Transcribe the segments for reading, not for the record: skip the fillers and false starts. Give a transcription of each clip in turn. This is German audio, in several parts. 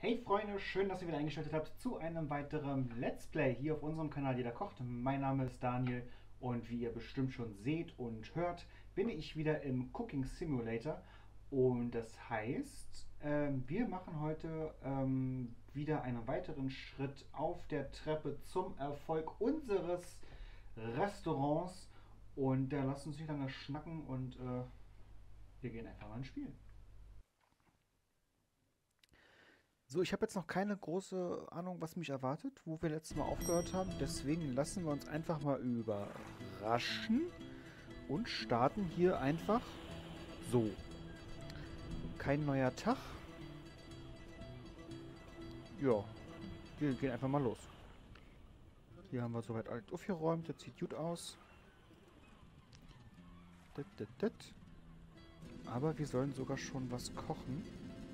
Hey Freunde, schön, dass ihr wieder eingeschaltet habt zu einem weiteren Let's Play hier auf unserem Kanal Jeder kocht. Mein Name ist Daniel und wie ihr bestimmt schon seht und hört, bin ich wieder im Cooking Simulator. Und das heißt, wir machen heute wieder einen weiteren Schritt auf der Treppe zum Erfolg unseres Restaurants. Und da lasst uns nicht lange schnacken und wir gehen einfach mal ins Spiel. So, ich habe jetzt noch keine große Ahnung, was mich erwartet, wo wir letztes Mal aufgehört haben. Deswegen lassen wir uns einfach mal überraschen und starten hier einfach so. Kein neuer Tag. Ja, wir gehen einfach mal los. Hier haben wir soweit alles aufgeräumt. Das sieht gut aus. Das. Aber wir sollen sogar schon was kochen.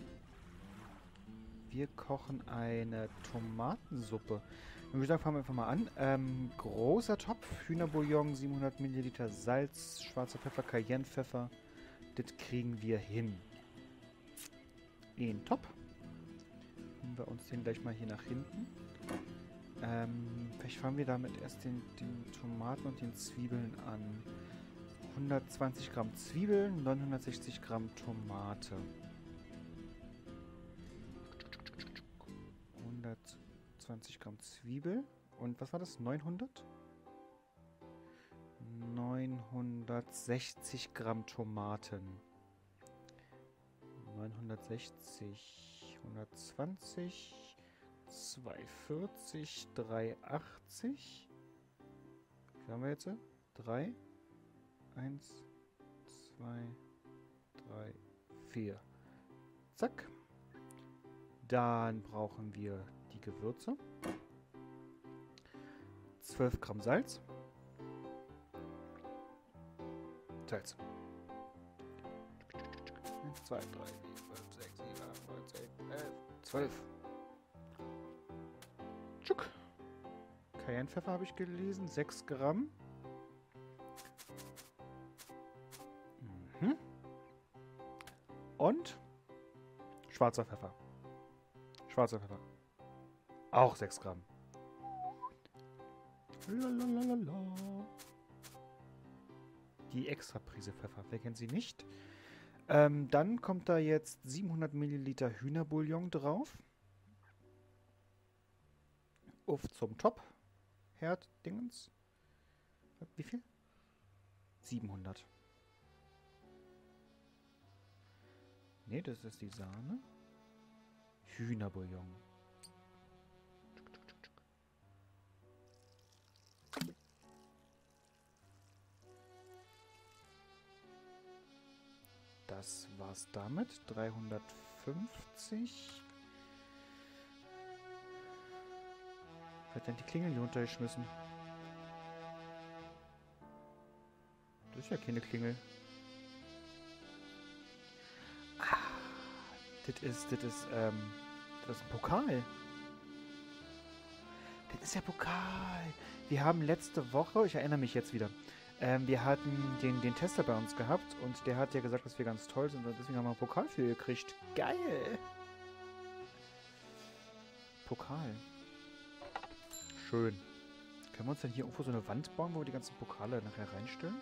Wir kochen eine Tomatensuppe. Dann würde ich sagen, fangen wir einfach mal an. Großer Topf, Hühnerbouillon, 700 Milliliter Salz, schwarzer Pfeffer, Cayennepfeffer. Das kriegen wir hin. In Top. Nehmen wir uns den gleich mal hier nach hinten. Vielleicht fangen wir damit erst den Tomaten und den Zwiebeln an. 120 Gramm Zwiebeln, 960 Gramm Tomate. 120 Gramm Zwiebel. Und was war das? 900? 960 Gramm Tomaten. 960, 120, 240, 380. Wie haben wir jetzt? 3, 1, 2, 3, 4. Zack. Dann brauchen wir die Gewürze. 12 Gramm Salz. Salz. 1, 2, 3, 4, 5, 6, 7, 8, 9, 10, 11, 12. Tschuck. Cayennepfeffer habe ich gelesen. 6 Gramm. Und schwarzer Pfeffer. Schwarzer Pfeffer. Auch 6 Gramm. Lalalala. Die Extraprise Pfeffer. Wer kennt sie nicht? Dann kommt da jetzt 700 Milliliter Hühnerbouillon drauf. Auf zum Top. Herd, Dingens. Wie viel? 700. Ne, das ist die Sahne. Hühnerbouillon. Das war's damit. 350. Wer hat denn die Klingel hier runtergeschmissen? Das ist ja keine Klingel. Das ist ein Pokal. Das ist der Pokal. Wir haben letzte Woche, ich erinnere mich jetzt wieder, wir hatten den Tester bei uns gehabt und der hat ja gesagt, dass wir ganz toll sind und deswegen haben wir einen Pokal für gekriegt. Geil! Pokal. Schön. Können wir uns denn hier irgendwo so eine Wand bauen, wo wir die ganzen Pokale nachher reinstellen?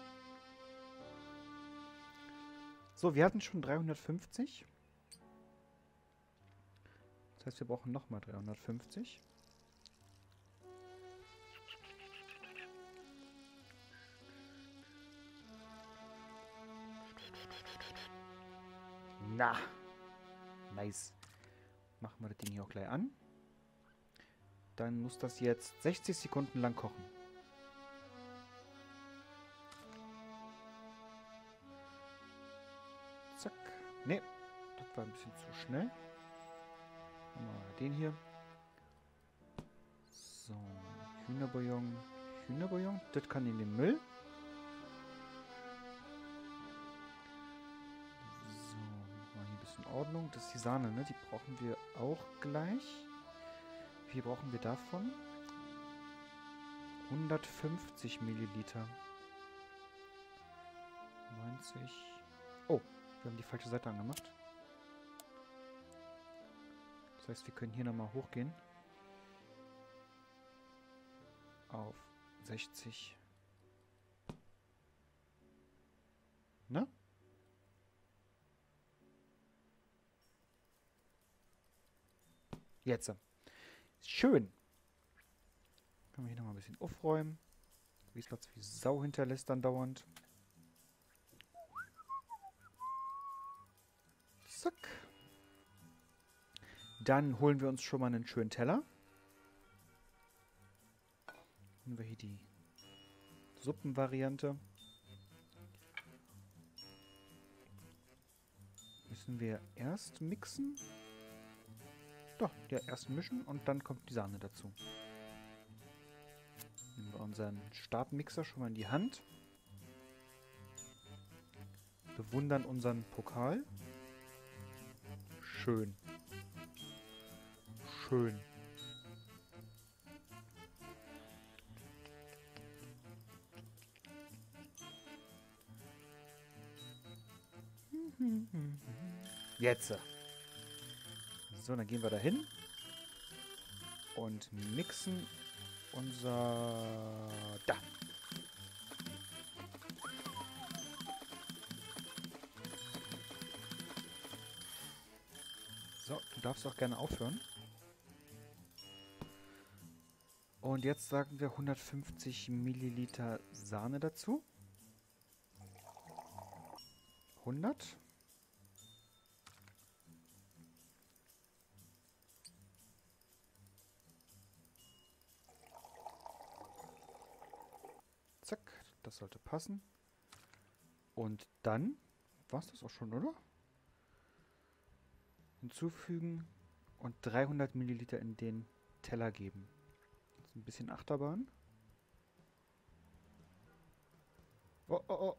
So, wir hatten schon 350. Das heißt, wir brauchen nochmal 350. Na, nice. Machen wir das Ding hier auch gleich an. Dann muss das jetzt 60 Sekunden lang kochen. Zack. Ne, das war ein bisschen zu schnell. Dann machen wir den hier. So, Hühnerbouillon. Hühnerbouillon, das kann in den Müll. So, mal hier ein bisschen Ordnung. Das ist die Sahne, ne? Die brauchen wir auch gleich. Wie viel brauchen wir davon? 150 Milliliter. 90. Oh, wir haben die falsche Seite angemacht. Das heißt, wir können hier nochmal hochgehen. Auf 60. Ne? Jetzt. Schön. Können wir hier nochmal ein bisschen aufräumen. Wiesplatz wie Sau hinterlässt dann dauernd. Zack. Dann holen wir uns schon mal einen schönen Teller. Nehmen wir hier die Suppenvariante. Müssen wir erst mixen? Doch, ja, erst mischen und dann kommt die Sahne dazu. Nehmen wir unseren Stabmixer schon mal in die Hand. Bewundern unseren Pokal. Schön. Schön. Jetzt. So, dann gehen wir da hin und mixen unser... Da. So, du darfst auch gerne aufhören. Und jetzt sagen wir 150 Milliliter Sahne dazu. 100. Zack, das sollte passen. Und dann war es das auch schon, oder? Hinzufügen und 300 Milliliter in den Teller geben. Jetzt ein bisschen Achterbahn. Oh, oh, oh.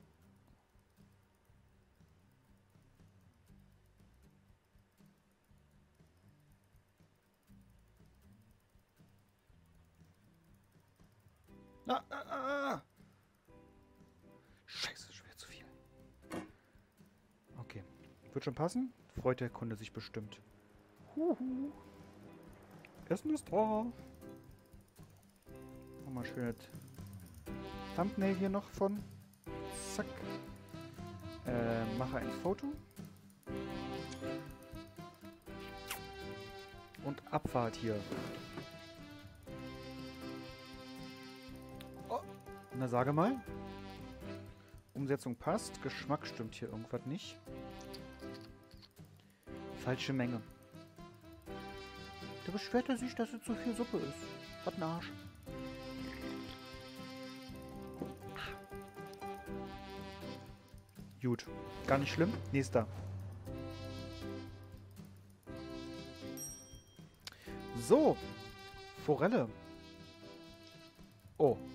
Ah, ah, ah. Scheiße, schwer zu viel. Okay. Wird schon passen? Freut der Kunde sich bestimmt. Huhu. Essen ist da. Nochmal schön das Thumbnail hier noch von. Zack. Mache ein Foto. Und Abfahrt hier. Oh. Na, sage mal. Umsetzung passt. Geschmack stimmt hier irgendwas nicht. Falsche Menge. Da beschwert er sich, dass es zu viel Suppe ist. Was ein Arsch. Gut. Gar nicht schlimm. Nächster. So. Forelle. Oh.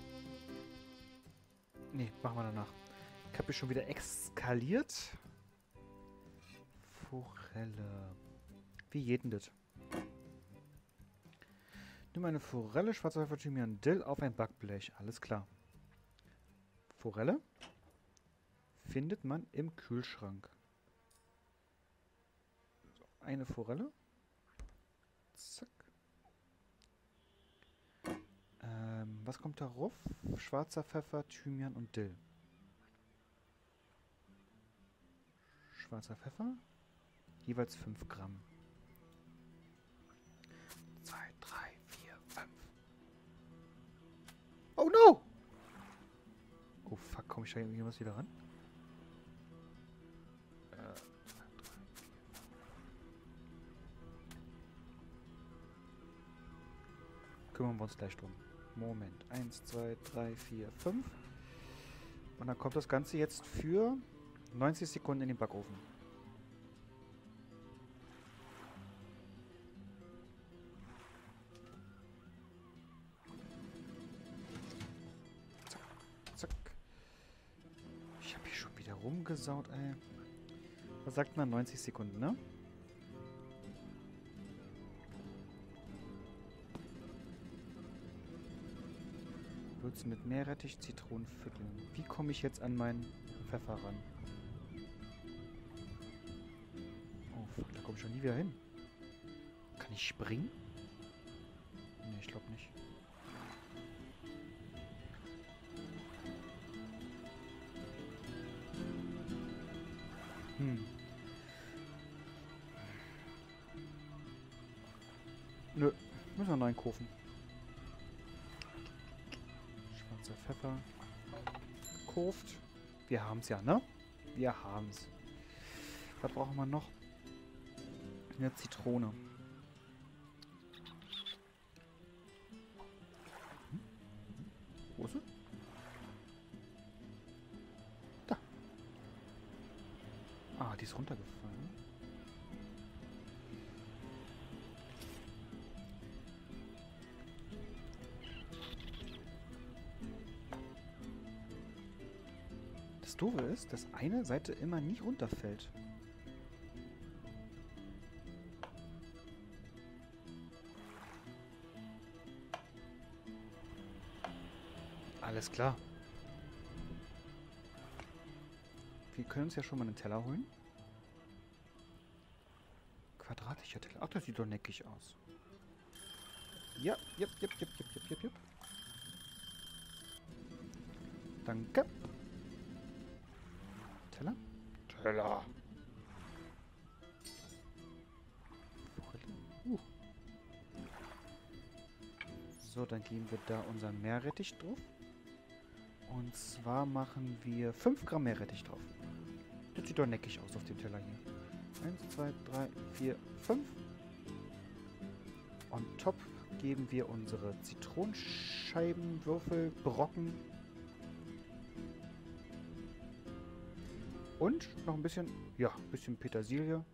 Nee, machen wir danach. Ich habe hier schon wieder eskaliert. Forelle. Wie jeden das? Nimm eine Forelle, schwarzer Pfeffer, Thymian, Dill auf ein Backblech. Alles klar. Forelle findet man im Kühlschrank. So, eine Forelle. Zack. Was kommt darauf? Schwarzer Pfeffer, Thymian und Dill. Schwarzer Pfeffer. Jeweils 5 Gramm. 2, 3, 4, 5. Oh no! Oh fuck, komme ich da irgendwas wieder ran? 2, 3, 4, 5. Kümmern wir uns gleich drum. Moment. 1, 2, 3, 4, 5. Und dann kommt das Ganze jetzt für 90 Sekunden in den Backofen. Zack. Ich habe hier schon wieder rumgesaut, ey. Was sagt man? 90 Sekunden, ne? Würzen mit Meerrettich, Zitronenviertel. Wie komme ich jetzt an meinen Pfeffer ran? Oh fuck, da komme ich schon nie wieder hin. Kann Kann ich springen? Nee, ich glaube nicht. Nö, müssen wir neu kaufen. Schwarzer Pfeffer. Gekauft. Wir haben's ja, ne? Wir haben's. Was brauchen wir noch? Eine Zitrone. Wo ist sie? Da. Ah, die ist runtergefallen. Das Doofe ist, dass eine Seite immer nie runterfällt. Alles klar. Wir können uns ja schon mal einen Teller holen. Quadratischer Teller. Ach, das sieht doch neckig aus. Ja, jep. Danke. Teller? Teller. So, dann geben wir da unseren Meerrettich drauf. Und zwar machen wir 5 Gramm Meerrettich drauf. Das sieht doch neckig aus auf dem Teller hier. 1, 2, 3, 4, 5. On top geben wir unsere Zitronenscheibenwürfel, Brocken. Und noch ein bisschen, ja, ein bisschen Petersilie.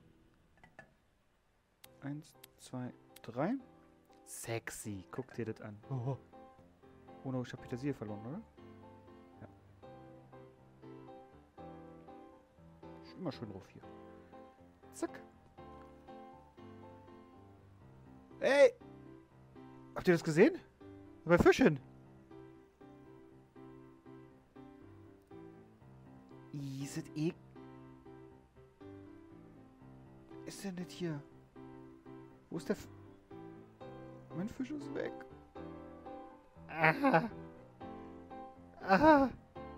1, 2, 3. Sexy. Guck dir das an. Oh no, ich habe Petersilie verloren, oder? Ja. Ist immer schön drauf hier. Zack. Ey! Habt ihr das gesehen? Bei Fischen. Ist das Ist denn das hier? Wo ist der Mein Fisch ist weg. Aha. Aha.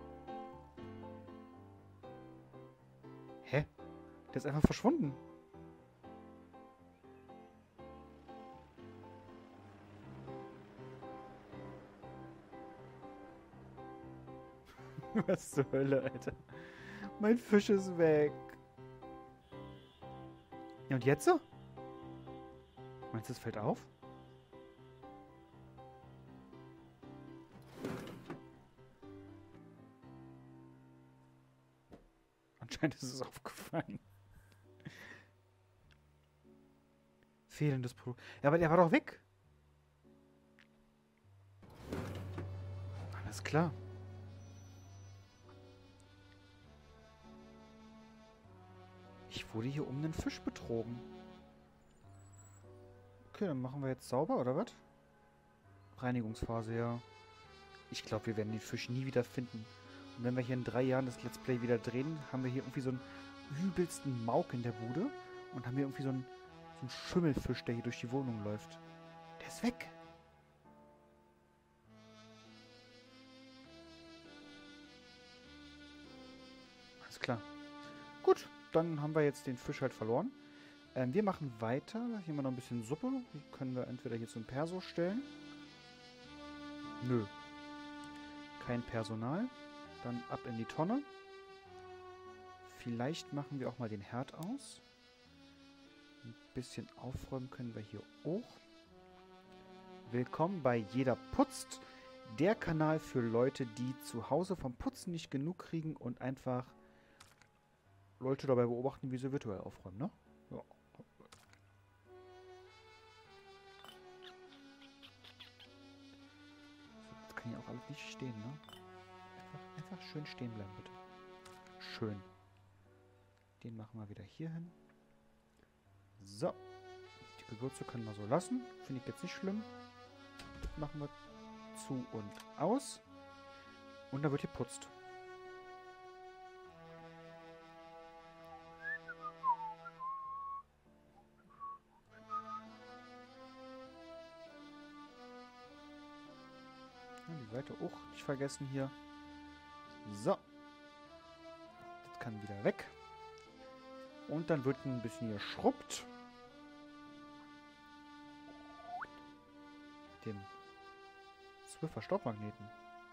Hä? Der ist einfach verschwunden. Was zur Hölle, Alter? Mein Fisch ist weg. Ja, und jetzt so? Meinst du, es fällt auf? Anscheinend ist es aufgefallen. Fehlendes Produkt. Ja, aber der war doch weg. Alles klar. Ich wurde hier um einen Fisch betrogen. Okay, dann machen wir jetzt sauber, oder was? Reinigungsphase, ja. Ich glaube, wir werden den Fisch nie wieder finden. Und wenn wir hier in 3 Jahren das Let's Play wieder drehen, haben wir hier irgendwie so einen übelsten Mauk in der Bude und haben hier irgendwie so einen Schimmelfisch, der hier durch die Wohnung läuft. Der ist weg. Alles klar. Gut, dann haben wir jetzt den Fisch halt verloren. Wir machen weiter. Hier haben wir noch ein bisschen Suppe. Die können wir entweder hier zum Perso stellen. Nö. Kein Personal. Dann ab in die Tonne. Vielleicht machen wir auch mal den Herd aus. Ein bisschen aufräumen können wir hier auch. Willkommen bei Jeder putzt. Der Kanal für Leute, die zu Hause vom Putzen nicht genug kriegen und einfach Leute dabei beobachten, wie sie virtuell aufräumen, ne? Ja. Das kann ja auch alles nicht stehen, ne? Einfach schön stehen bleiben, bitte. Schön. Den machen wir wieder hier hin. So. Die Gewürze können wir so lassen. Finde ich jetzt nicht schlimm. Das machen wir zu und aus. Und da wird geputzt. Ja, die Seite auch nicht vergessen hier. So. Das kann wieder weg. Und dann wird ein bisschen geschrubbt. Dem Swiffer Staubmagneten.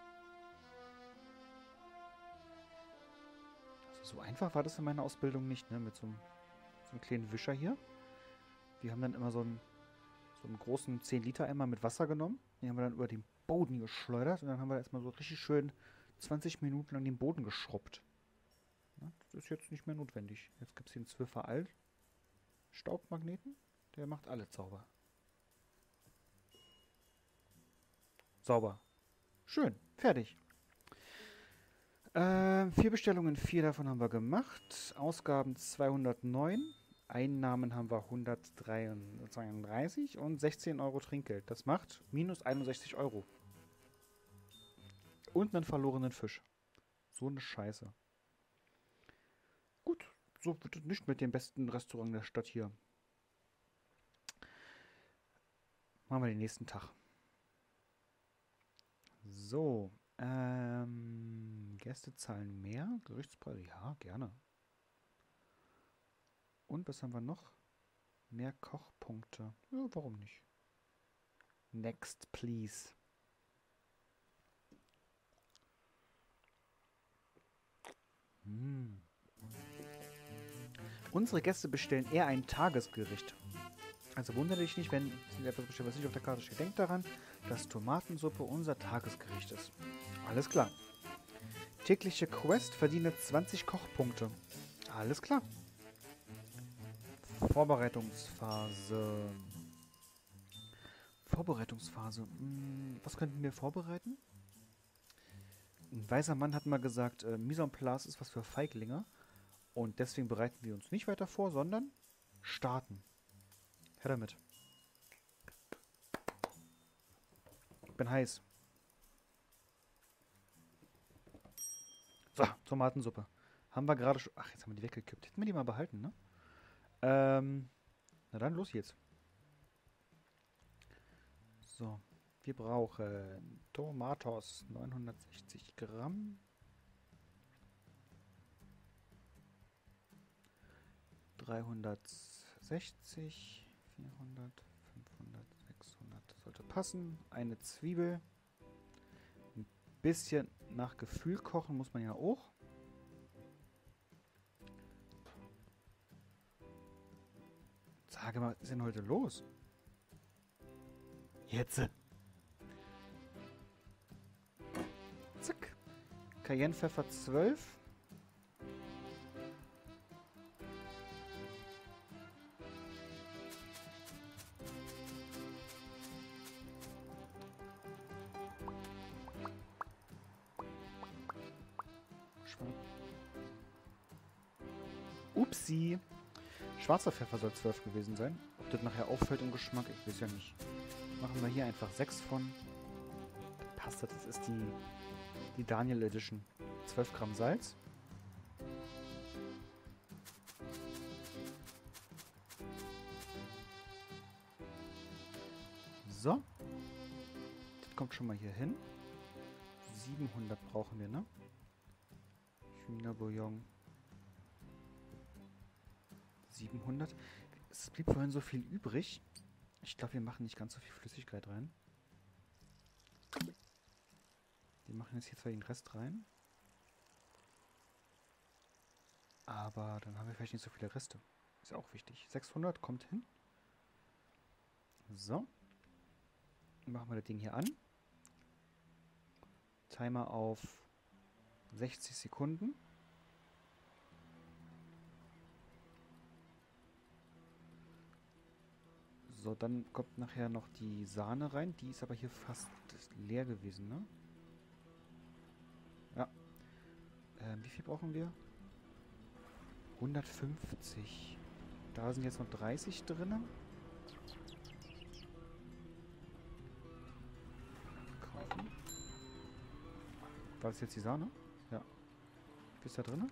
Also so einfach war das in meiner Ausbildung nicht, ne? Mit so einem kleinen Wischer hier. Wir haben dann immer so einen großen 10-Liter-Eimer mit Wasser genommen. Den haben wir dann über den Boden geschleudert. Und dann haben wir erstmal so richtig schön 20 Minuten lang den Boden geschrubbt. Ja, das ist jetzt nicht mehr notwendig. Jetzt gibt es den Swiffer Alt Staubmagneten. Der macht alles sauber. Sauber. Schön. Fertig. 4 Bestellungen, 4 davon haben wir gemacht. Ausgaben 209. Einnahmen haben wir 132 und 16 Euro Trinkgeld. Das macht minus 61 Euro. Und einen verlorenen Fisch. So eine Scheiße. Gut, so wird es nicht mit dem besten Restaurant der Stadt hier. Machen wir den nächsten Tag. So, Gäste zahlen mehr, Gerichtspreise, ja, gerne. Und was haben wir noch? Mehr Kochpunkte. Ja, warum nicht? Next, please. Unsere Gäste bestellen eher ein Tagesgericht. Also wundere dich nicht, wenn sie etwas bestellen, was nicht auf der Karte steht. Denkt daran, dass Tomatensuppe unser Tagesgericht ist. Alles klar. Tägliche Quest verdiene 20 Kochpunkte. Alles klar. Vorbereitungsphase. Was könnten wir vorbereiten? Ein weiser Mann hat mal gesagt, Mise en place ist was für Feiglinge. Und deswegen bereiten wir uns nicht weiter vor, sondern starten. Her damit. Ich bin heiß. So, Tomatensuppe. Haben wir gerade schon... Ach, jetzt haben wir die weggekippt. Hätten wir die mal behalten, ne? Na dann, los jetzt. So, wir brauchen Tomatos, 960 Gramm. 360, 400, 500, 600. Sollte passen. Eine Zwiebel. Ein bisschen nach Gefühl kochen muss man ja auch. Sage mal, was ist denn heute los? Jetzt. Zack. Cayennepfeffer 12. Upsi. Schwarzer Pfeffer soll 12 gewesen sein. Ob das nachher auffällt im Geschmack, ich weiß ja nicht. Machen wir hier einfach 6 von. Passt das, ist die Daniel Edition. 12 Gramm Salz. So. Das kommt schon mal hier hin. 700 brauchen wir, ne? Hühnerbouillon. 700. Es blieb vorhin so viel übrig. Ich glaube, wir machen nicht ganz so viel Flüssigkeit rein. Wir machen jetzt hier zwar den Rest rein. Aber dann haben wir vielleicht nicht so viele Reste. Ist ja auch wichtig. 600 kommt hin. So. Machen wir das Ding hier an. Timer auf 60 Sekunden. So, dann kommt nachher noch die Sahne rein. Die ist aber hier fast leer gewesen, ne? Ja. Wie viel brauchen wir? 150. Da sind jetzt noch 30 drin. Kaufen. War das jetzt die Sahne? Ja. Wie viel ist da drin?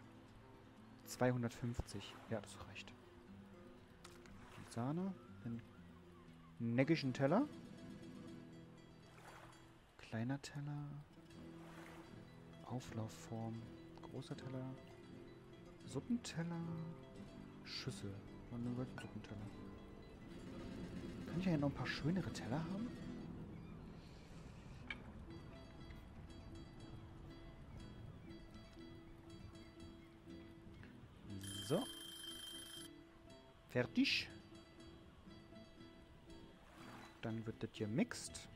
250. Ja, das reicht. Die Sahne. Den neckischen Teller. Kleiner Teller. Auflaufform. Großer Teller. Suppenteller. Schüssel. Und nur einen Suppenteller. Kann ich ja noch ein paar schönere Teller haben? So. Fertig. Dann wird das hier mixed.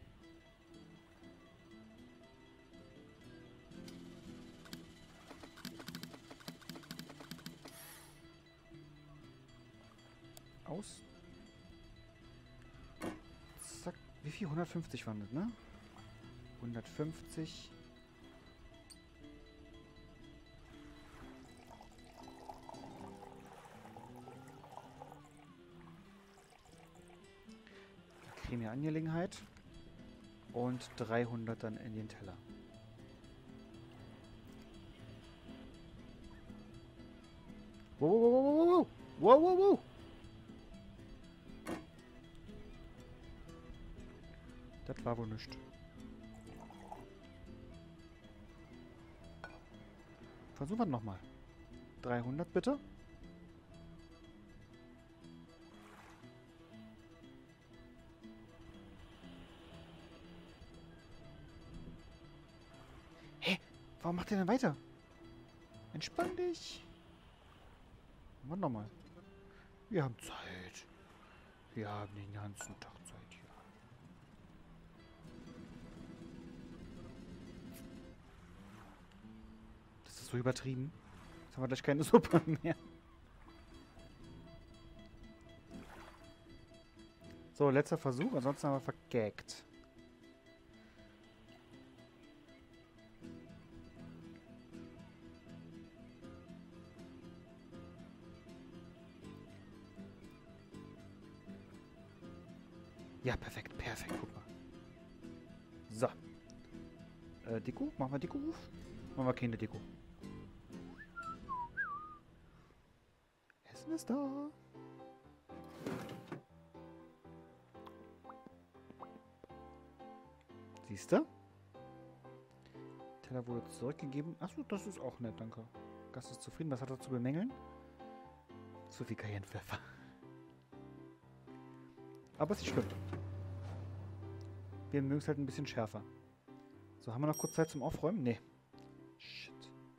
Aus. Zack. Wie viel? 150 waren das, ne? 150. Creme-Angelegenheit. Und 300 dann in den Teller. Wow, wow, wow, wow, wow, wow, wow. Das war wohl nichts. Versuchen wir nochmal. 300 bitte. Hä? Warum macht ihr denn weiter? Entspann dich. Warte nochmal. Wir haben Zeit. Wir haben den ganzen Tag Zeit hier. Das ist so übertrieben. Jetzt haben wir gleich keine Suppe mehr. So, letzter Versuch. Ansonsten haben wir vergaggt. Ja, perfekt, perfekt, guck mal. So. Deko? Machen wir Deko auf? Machen wir keine Deko. Essen ist da. Siehst du? Teller wurde zurückgegeben. Achso, das ist auch nett, danke. Gast ist zufrieden. Was hat er zu bemängeln? Zu viel Cayennepfeffer. Aber es ist nicht schlimm. Wir mögen es halt ein bisschen schärfer. So, haben wir noch kurz Zeit zum Aufräumen? Nee. Shit.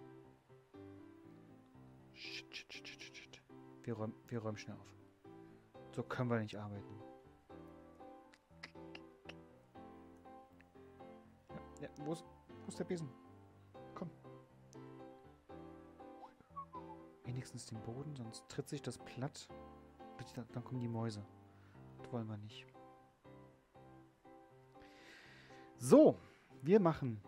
Shit, shit, shit, shit, shit. Wir räumen schnell auf. So können wir nicht arbeiten. Ja, wo ist der Besen? Komm. Wenigstens den Boden, sonst tritt sich das platt. Dann kommen die Mäuse. Das wollen wir nicht. So, wir machen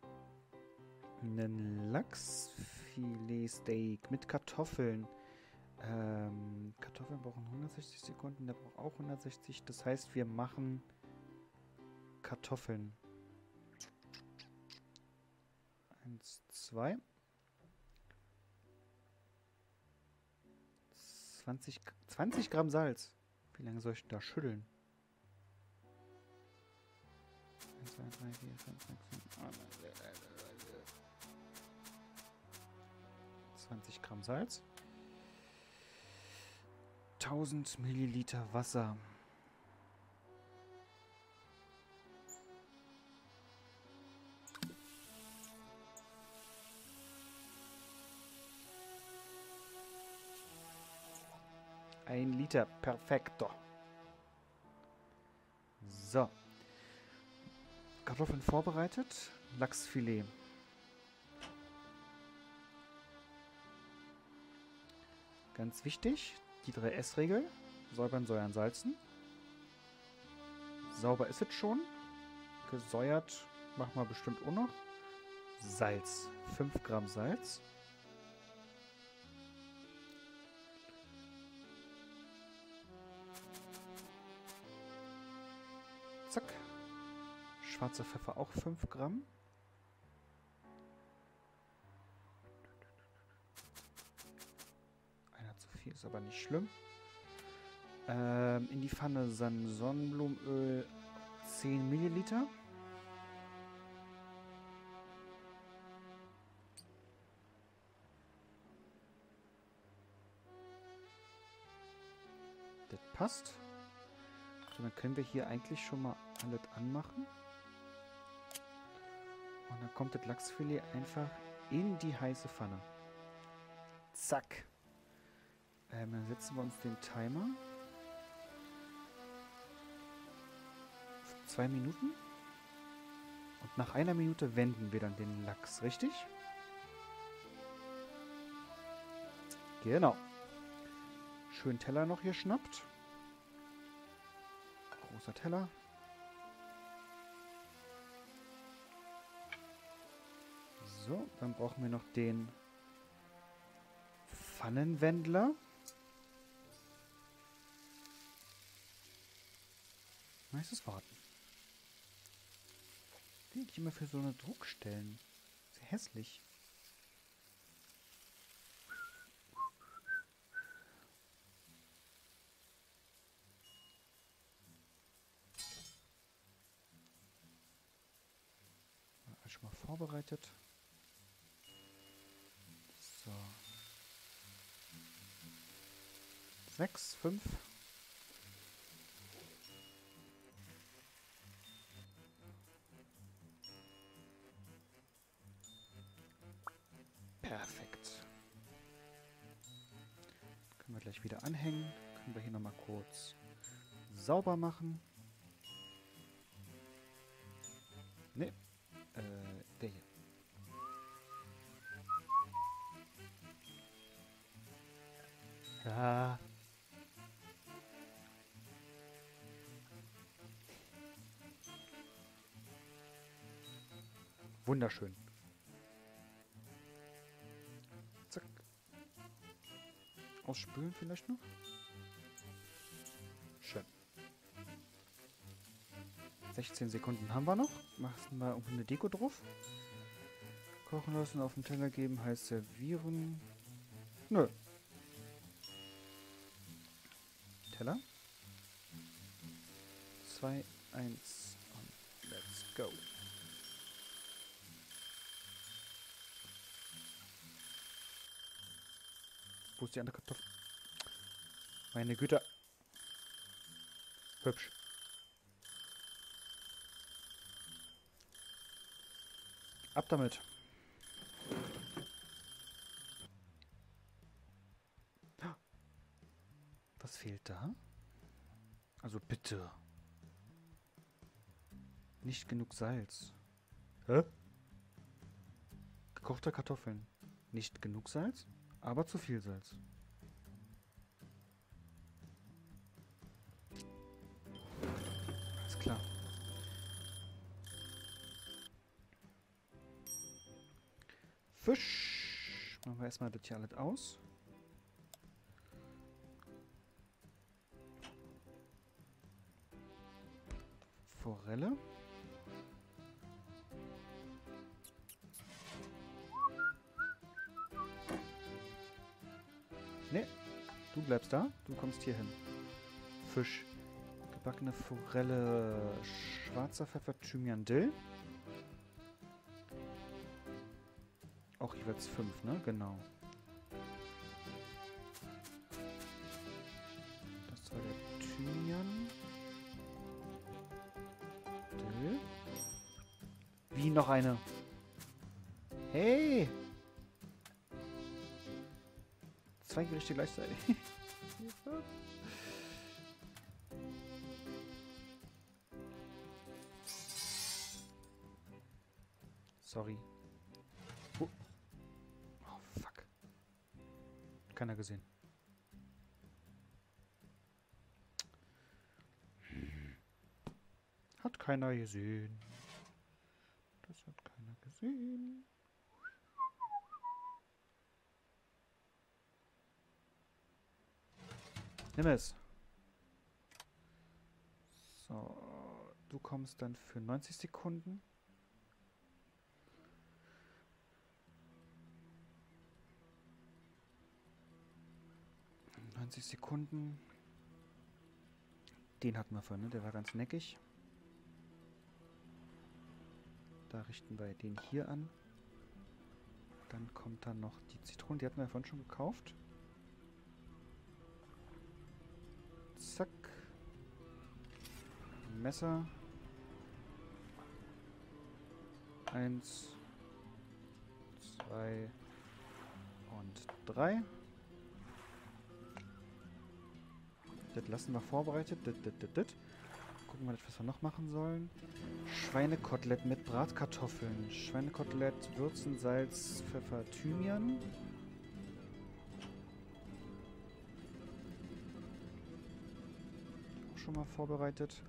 einen Lachsfiletsteak mit Kartoffeln. Kartoffeln brauchen 160 Sekunden, der braucht auch 160. Das heißt, wir machen Kartoffeln. 1, 2. 20 Gramm Salz. Wie lange soll ich denn da schütteln? 1, 2, 3, 4, 5, 6, 7, 20 Gramm Salz. 1000 Milliliter Wasser. Ein Liter, perfekto. So. Kartoffeln vorbereitet. Lachsfilet. Ganz wichtig, die 3S-Regel. Säubern, säuern, salzen. Sauber ist es schon. Gesäuert machen wir bestimmt auch noch. Salz. 5 Gramm Salz. Zack. Schwarzer Pfeffer auch 5 Gramm. Einer zu viel, ist aber nicht schlimm. In die Pfanne Sonnenblumenöl 10 Milliliter. passt. So, dann können wir hier eigentlich schon mal alles anmachen. Und dann kommt das Lachsfilet einfach in die heiße Pfanne. Zack. Dann setzen wir uns den Timer. 2 Minuten. Und nach 1 Minute wenden wir dann den Lachs, richtig? Genau. Schön Teller noch hier schnappt. Großer Teller. So, dann brauchen wir noch den Pfannenwendler. Meistens warten. Die ich immer für so eine Druckstellen. Sehr hässlich. Schon mal vorbereitet. So. 6, 5. Perfekt. Können wir gleich wieder anhängen. Können wir hier nochmal kurz sauber machen. Ne, der hier. Ja. Wunderschön. Zack. Ausspülen vielleicht noch. Schön. 16 Sekunden haben wir noch. Machen wir irgendwie eine Deko drauf. Kochen lassen, auf den Teller geben, heißt servieren. Nö. Teller. 2, 1 und let's go. Wo ist die andere Kartoffel? Meine Güte. Hübsch. Ab damit. Was fehlt da? Also bitte. Nicht genug Salz. Hä? Gekochte Kartoffeln. Nicht genug Salz, aber zu viel Salz. Alles klar. Fisch. Machen wir erstmal das hier alles aus. Forelle. Ne, du bleibst da. Du kommst hier hin. Fisch. Gebackene Forelle. Schwarzer Pfeffer, Thymian, Dill. Auch jeweils 5, ne? Genau. Das war der Thymian. Dill. Wie noch eine? Hey! 2 Gerichte gleichzeitig. Sorry. Oh, fuck. Keiner gesehen. Hat keiner gesehen. Das hat keiner gesehen. Nimm es. So, du kommst dann für 90 Sekunden. Sekunden. Den hatten wir vorhin, ne? Der war ganz neckig. Da richten wir den hier an. Dann kommt dann noch die Zitrone, die hatten wir vorhin schon gekauft. Zack. Messer. 1, 2 und 3. Das lassen wir vorbereitet. Gucken wir, was wir noch machen sollen. Schweinekotelett mit Bratkartoffeln. Schweinekotelett, Würzen, Salz, Pfeffer, Thymian. Auch schon mal vorbereitet.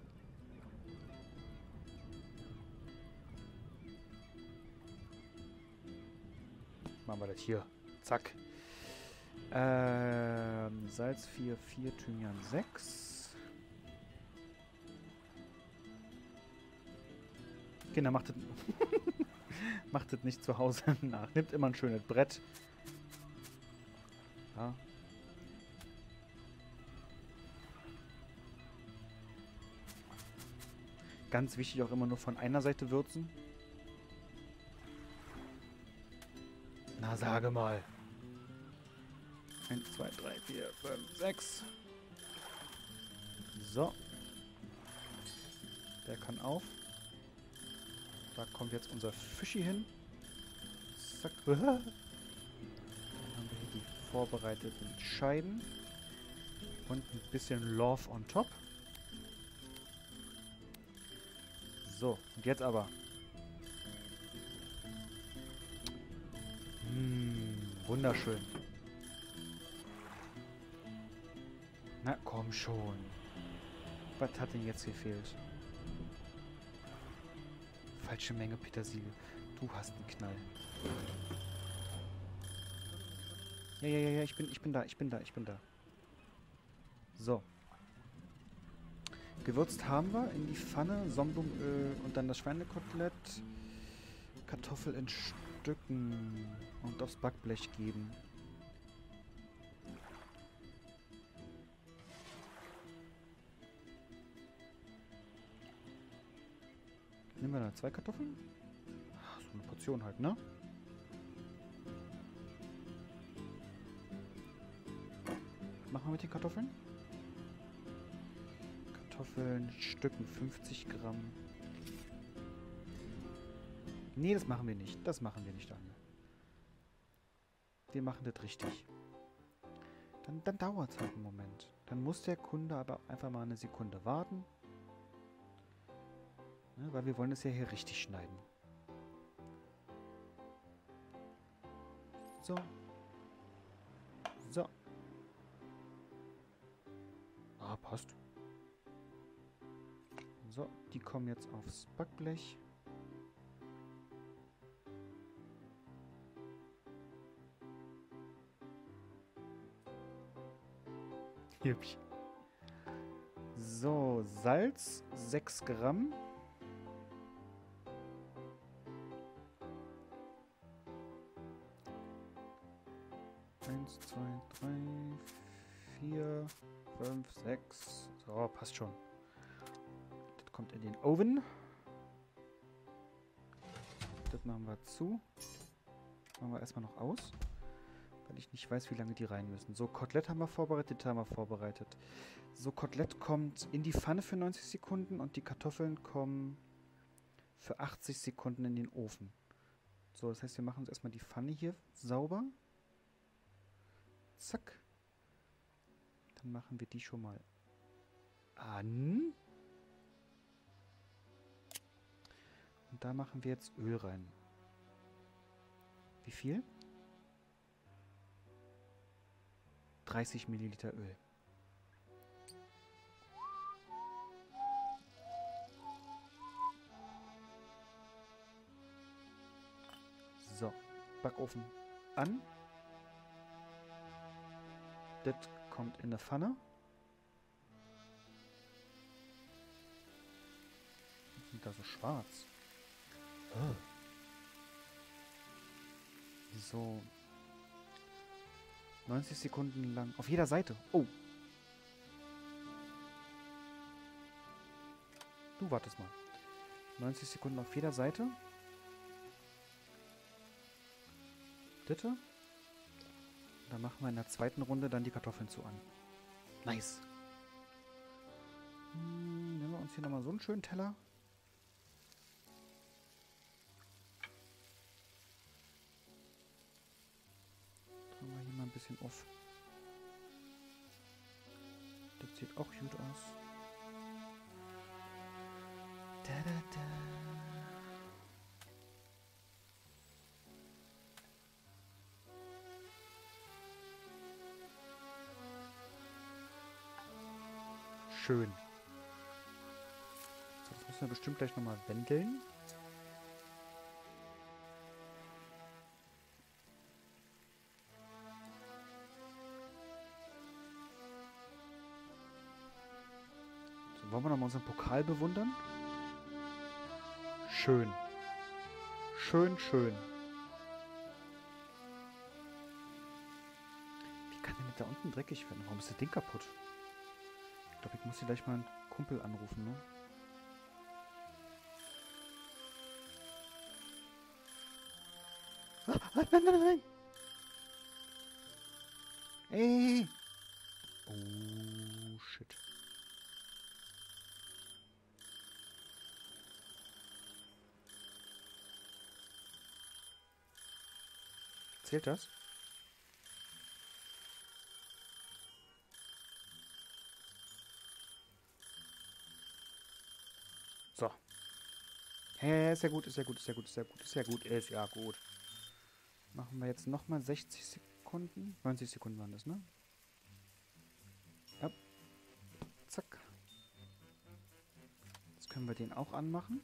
Machen wir das hier. Zack. Salz 4, Thymian 6. Kinder, macht das macht das nicht zu Hause nach. Nimmt immer ein schönes Brett. Ja. Ganz wichtig auch immer nur von einer Seite würzen. Na, sage mal. 1, 2, 3, 4, 5, 6. So. Der kann auf. Da kommt jetzt unser Fischi hin. Zack. Dann haben wir hier die vorbereiteten Scheiben. Und ein bisschen Love on top. So, und jetzt aber. Wunderschön. Na, komm schon. Was hat denn jetzt gefehlt? Falsche Menge Petersilie. Du hast einen Knall. Ja, ich bin da. So. Gewürzt haben wir in die Pfanne, Sonnenblumenöl und dann das Schweinekotelett. Kartoffel in Stücken und aufs Backblech geben. Nehmen wir da 2 Kartoffeln? Ach, so eine Portion halt, ne? Was machen wir mit den Kartoffeln? Kartoffeln, Stücken, 50 Gramm. Nee, das machen wir nicht. Daniel. Wir machen das richtig. Dann dauert es halt einen Moment. Dann muss der Kunde aber einfach mal eine Sekunde warten. Ne, weil wir wollen es ja hier richtig schneiden. So. So. Ah, passt. So, die kommen jetzt aufs Backblech. Hübsch. So, Salz 6 Gramm. Eins, 2, 3, 4, 5, 6. So, passt schon. Das kommt in den Ofen. Das machen wir zu. Machen wir erstmal noch aus. Weil ich nicht weiß, wie lange die rein müssen. So, Kotelett haben wir vorbereitet. So, Kotelett kommt in die Pfanne für 90 Sekunden und die Kartoffeln kommen für 80 Sekunden in den Ofen. So, das heißt, wir machen uns erstmal die Pfanne hier sauber. Zack. Dann machen wir die schon mal an. Und da machen wir jetzt Öl rein. Wie viel? 30 Milliliter Öl. So, Backofen an. Das kommt in eine Pfanne. Was sind da so schwarz? Oh. So. 90 Sekunden lang. Auf jeder Seite. Oh. Du wartest mal. 90 Sekunden auf jeder Seite. Bitte. Dann machen wir in der zweiten Runde dann die Kartoffeln zu an. Nice. Nehmen wir uns uns hier nochmal so einen schönen Teller. Drehen wir hier mal ein bisschen auf. Das sieht auch gut aus. Da, da, da. Schön. So, das müssen wir bestimmt gleich nochmal wendeln. So, wollen wir nochmal unseren Pokal bewundern? Schön. Schön, schön. Wie kann denn da unten dreckig werden? Warum ist das Ding kaputt? Ich glaube, ich muss hier gleich mal einen Kumpel anrufen, ne? Nein, nein, nein! Ey! Oh, shit. Zählt das? So. Hä, ist ja gut, ist ja gut, ist ja gut, ist ja gut, ist ja gut, ist ja gut. Machen wir jetzt nochmal 60 Sekunden. 90 Sekunden waren das, ne? Ja. Zack. Jetzt können wir den auch anmachen.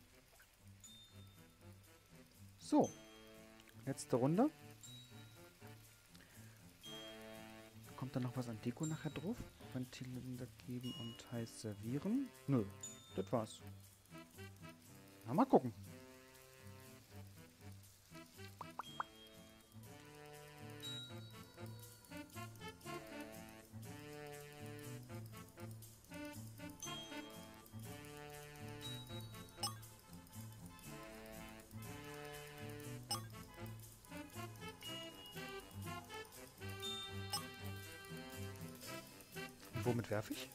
So. Letzte Runde. Kommt da noch was an Deko nachher drauf? Ventile geben und heiß servieren? Nö, das war's. Na, mal gucken. Und womit werfe ich?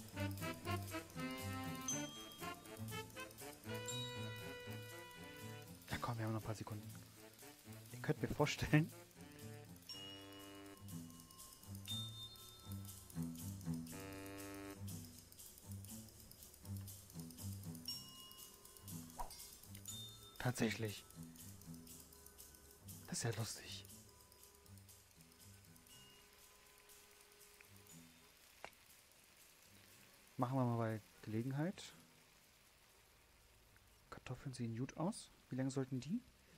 Ja komm, wir haben noch ein paar Sekunden. Ihr könnt mir vorstellen... Tatsächlich. Das ist ja lustig. Machen wir mal bei Gelegenheit. Kartoffeln sehen gut aus. Wie lange sollten die?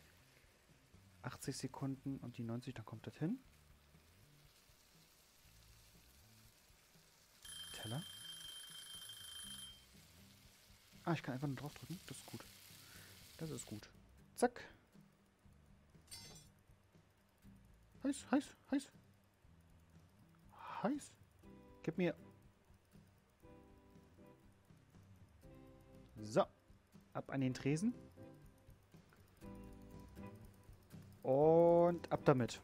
80 Sekunden und die 90, dann kommt das hin. Teller. Ah, ich kann einfach nur draufdrücken. Das ist gut. Das ist gut. Zack. Heiß, heiß, heiß. Heiß. Gib mir... So. Ab an den Tresen. Und ab damit.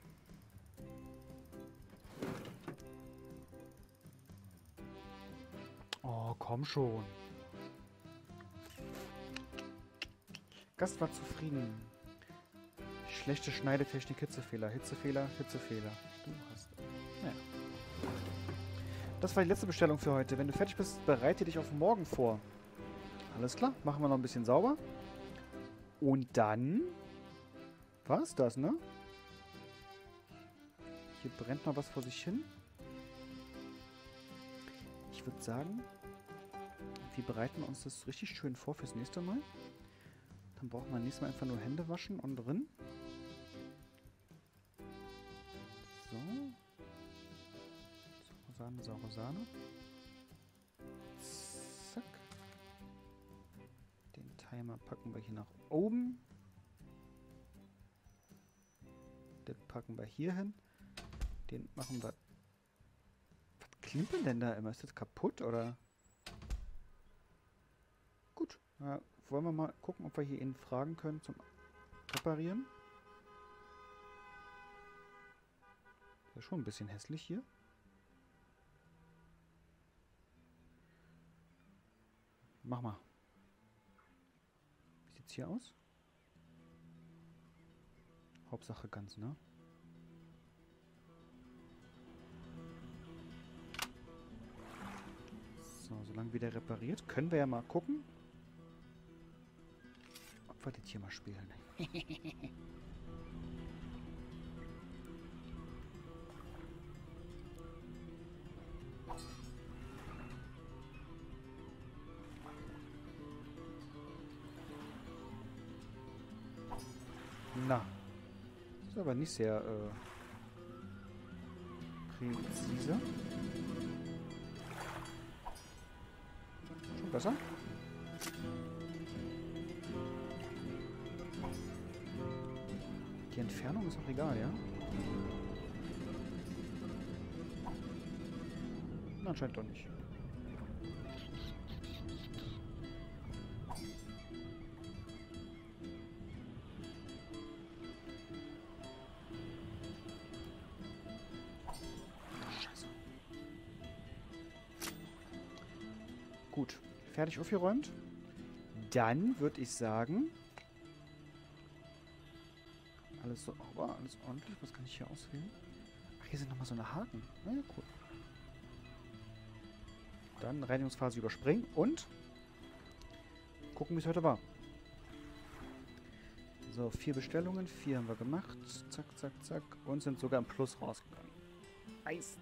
Oh, komm schon. Gast war zufrieden. Schlechte Schneidetechnik, Hitzefehler, Hitzefehler, Hitzefehler. Du hast... Naja. Das war die letzte Bestellung für heute. Wenn du fertig bist, bereite dich auf morgen vor. Alles klar, machen wir noch ein bisschen sauber. Und dann... war's das, ne? Hier brennt noch was vor sich hin. Ich würde sagen, wir bereiten uns das richtig schön vor fürs nächste Mal. Dann brauchen wir nächstes Mal einfach nur Hände waschen und drin. So. Saure Sahne, saure Sahne. Zack. Den Timer packen wir hier nach oben. Den packen wir hier hin. Den machen wir... Was klimpert denn da immer? Ist das kaputt oder... Gut. Wollen wir mal gucken, ob wir hier ihn fragen können zum Reparieren. Das ist schon ein bisschen hässlich hier. mach mal. Wie sieht's hier aus? Hauptsache ganz, ne? So, solange wieder repariert, können wir ja mal gucken, ob wir das hier mal spielen. Na, das ist aber nicht sehr präzise. Schon besser? Die Entfernung ist auch egal, ja? Na, anscheinend doch nicht. Scheiße. Gut, fertig aufgeräumt. Dann würde ich sagen, alles sauber, alles ordentlich. Was kann ich hier auswählen? Ach, hier sind nochmal so eine Haken. Na ja, cool. Dann Reinigungsphase überspringen und gucken, wie es heute war. So, 4 Bestellungen, 4 haben wir gemacht. Zack, zack, zack. Und sind sogar im Plus rausgegangen. Eis.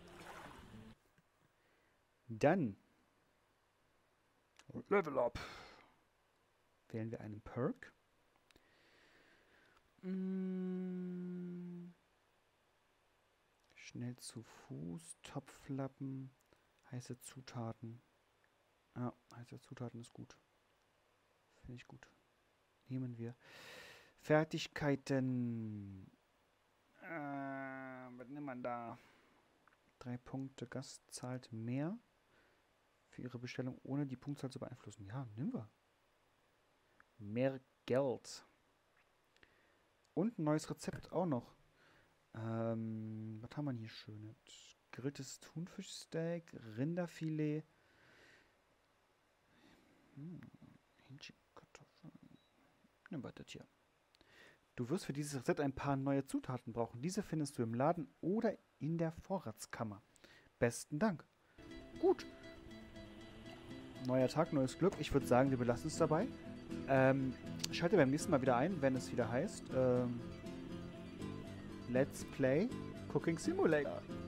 Dann Level Up. Wählen wir einen Perk. Schnell zu Fuß, Topflappen, heiße Zutaten. Ja, heiße Zutaten ist gut. Finde ich gut. Nehmen wir. Fertigkeiten. Was nimmt man da? 3 Punkte. Gast zahlt mehr für ihre Bestellung, ohne die Punktzahl zu beeinflussen. Ja, nehmen wir. Mehr Geld. Und ein neues Rezept auch noch. Was haben wir hier Schönes? Gegrilltes Thunfischsteak, Rinderfilet. Hähnchenkartoffeln. Nehmen wir das hier. Du wirst für dieses Rezept ein paar neue Zutaten brauchen. Diese findest du im Laden oder in der Vorratskammer. Besten Dank. Gut. Neuer Tag, neues Glück. Ich würde sagen, wir belassen es dabei. Schalte beim nächsten Mal wieder ein, wenn es wieder heißt Let's Play Cooking Simulator.